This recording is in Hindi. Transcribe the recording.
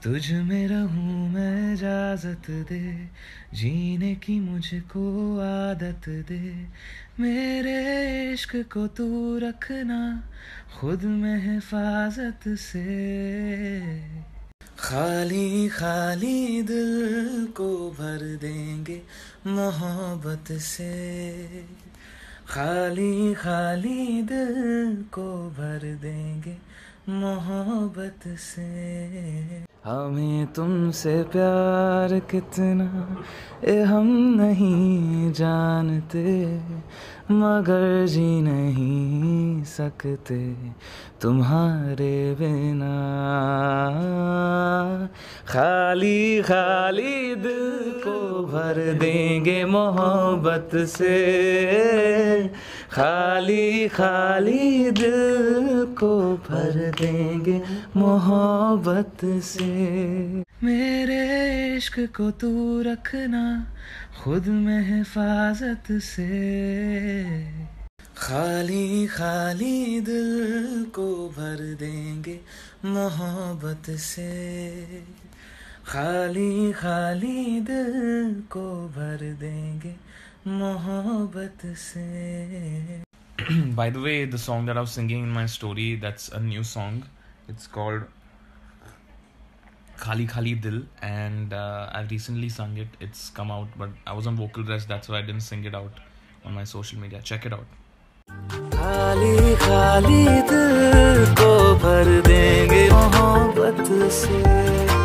तुझ में रहूं मैं, इजाजत दे जीने की मुझको आदत दे, मेरे इश्क को तू रखना खुद में हिफाजत से। खाली खाली दिल को भर देंगे मोहब्बत से, खाली खाली दिल को भर देंगे मोहब्बत से। हमें तुमसे प्यार कितना हम नहीं जानते, मगर जी नहीं सकते तुम्हारे बिना। खाली खाली दिल को भर देंगे मोहब्बत से, खाली खाली दिल को भर देंगे मोहब्बत से। मेरे इश्क को तू रखना खुद में हिफाजत से, खाली खाली दिल को भर देंगे मोहब्बत से, खाली खाली दिल को भर देंगे मोहब्बत से. By the way, the song that I was singing in my story, that's a new song. It's called Khali Khali Dil, and I've recently sung it. It's come out, but I was on vocal rest, that's why I didn't sing it out on my social media. Check it out. खाली खाली दिल को भर देंगे मोहब्बत से.